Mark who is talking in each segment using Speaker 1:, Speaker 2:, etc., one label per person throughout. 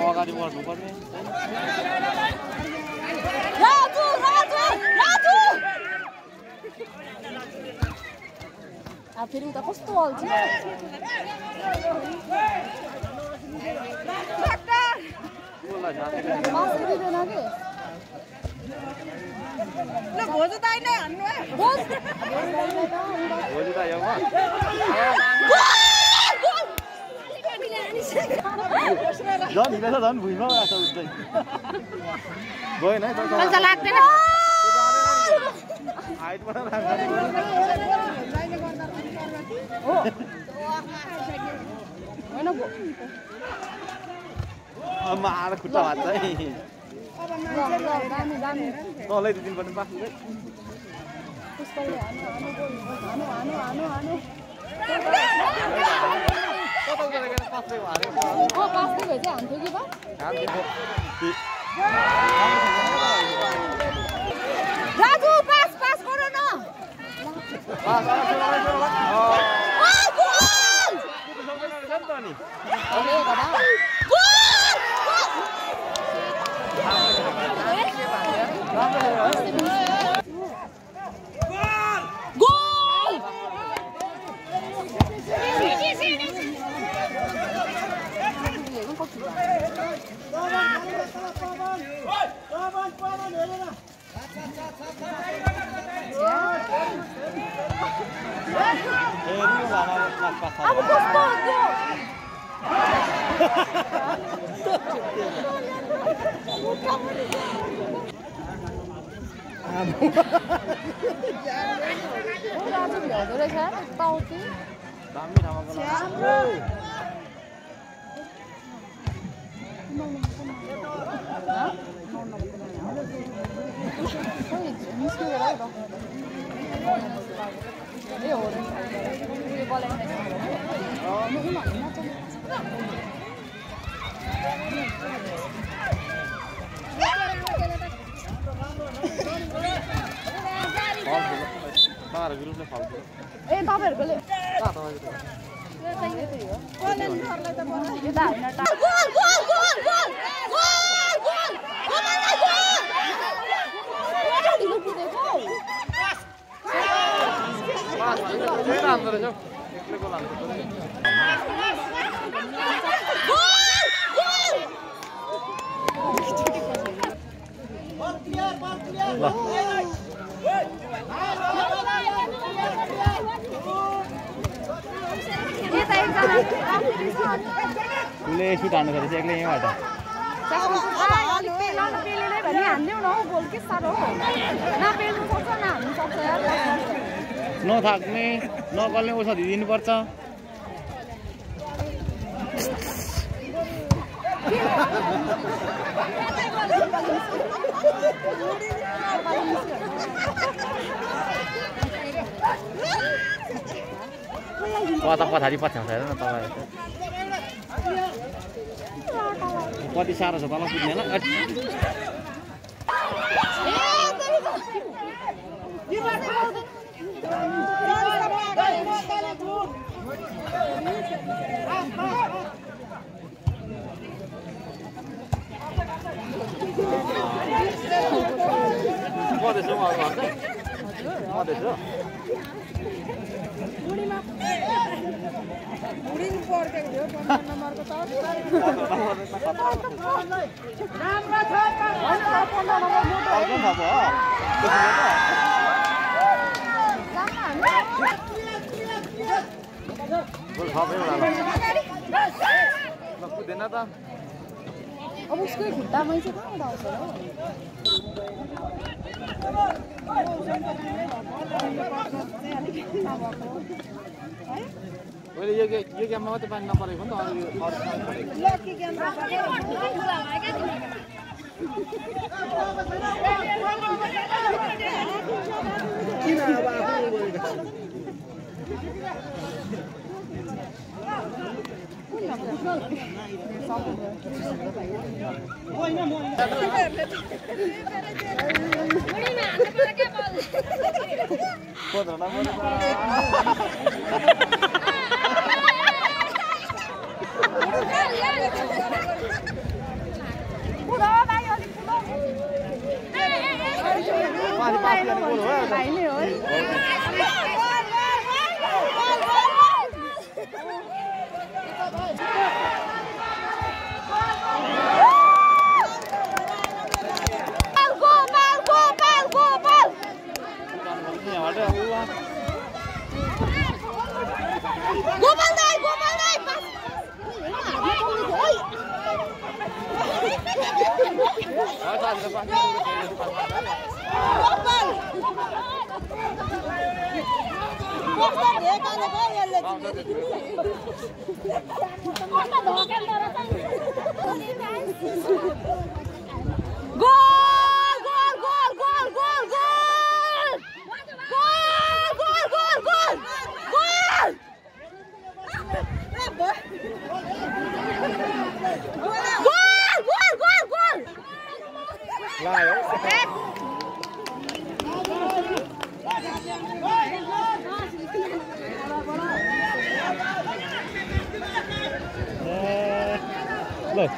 Speaker 1: अगाडि बढ्नुपर्ने
Speaker 2: फेरि उता कस्तो अल्छ
Speaker 1: झन् हिँडेछ झन् भुइँमा आएछ उठ्दै गएन है
Speaker 2: लाग्दैन
Speaker 1: हाइटबाट मार खुट्टा भाँच्छ है तलै दिनुपर्ने पास्दै
Speaker 2: राजु पास पास गरौ न अब कस्तो ए तपाईहरुकोले
Speaker 1: उसले सुट हान्नु खोजेछ एक्लै यहाँबाट नथाक्ने नगल्ने औषधि दिनुपर्छ कता पछाडि पछ्याउँछ हेर न तपाईँ कति साह्रो छ तल कुद्ने ल अब उसकै खुट्टामै चाहिँ कहाँ आउँछ मैले यो गेममा मात्रै पानी नपरेको नि त
Speaker 2: लगाएन भन्छ भाइ नै हो
Speaker 1: Look.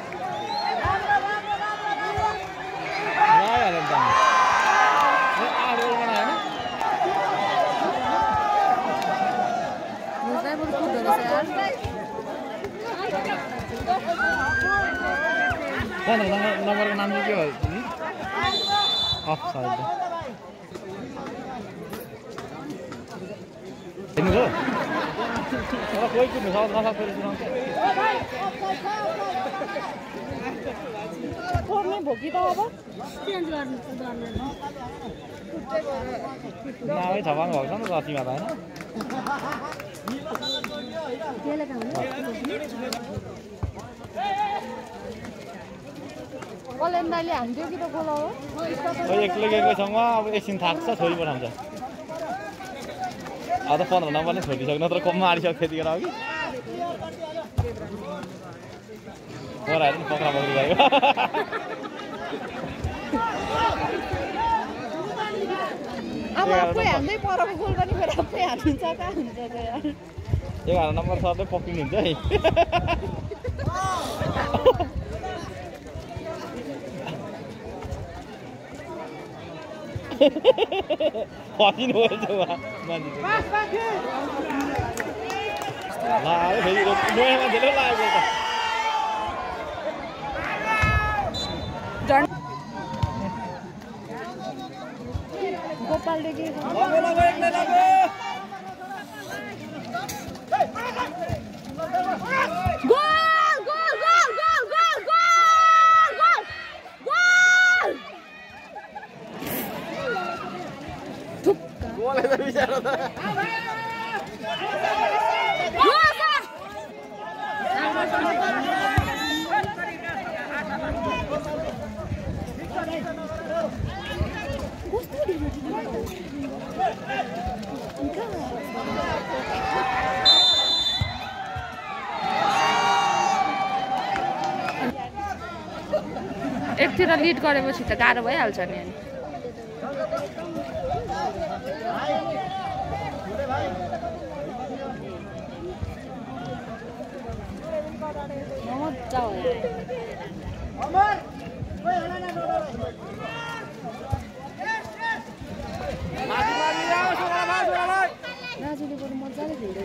Speaker 1: नम्बरको नाम चाहिँ के हो तिमी अफ साइड हेर्नु हो कोही कुद्नु सक्छ नसक्छ
Speaker 2: फोर्ने भोकी त अब चेन्ज गर्नु
Speaker 1: नामै छपाउनु भएको छ नि रसीमा त
Speaker 2: कल्याण दाइले हान्थ्यो कि त गोला हो
Speaker 1: एक्लैसँग अब एकछिन थाक्छ छोरी पठाउँछ अब त 15 नम्बर नै छोडिसक्यो नत्र कममा आडिसक्यो त्यतिखेर अघि पराएर नि पक्रा पक्री भयो
Speaker 2: अब आफै हान्दै परको गोल पनि फेरि आफै हालिन्छ कहाँ हुन्छ त यार
Speaker 1: 11 नम्बर सरले पक्रिनुहुन्छ है फसिनु भएछ मान्छे ला फेरि नयाँ मान्छेले लागेको
Speaker 2: त गोपालले के एकतिर लिड गरेपछि त गाह्रो भइहाल्छ नि मजा हो राजुले बरु मजाले झुल्दै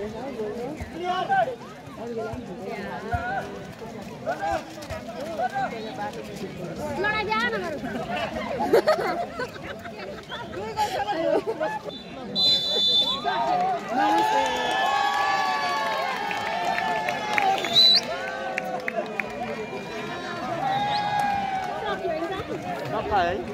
Speaker 1: है